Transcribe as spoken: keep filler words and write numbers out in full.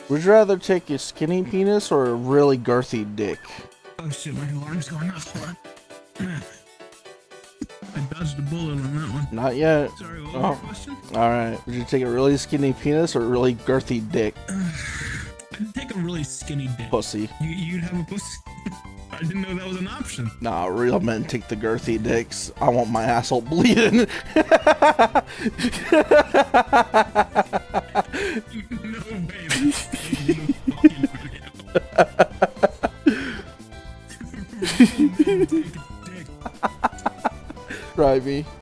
Would you rather take a skinny penis or a really girthy dick? Oh shit, my alarm's going off. Hold on. I dodged a bullet on that one. Not yet. Sorry, what was Oh. your question? Alright. Would you take a really skinny penis or a really girthy dick? I'd take a really skinny dick. Pussy. You, you'd have a pussy? I didn't know that was an option. Nah, real men take the girthy dicks. I want my asshole bleeding. No, baby. Try me.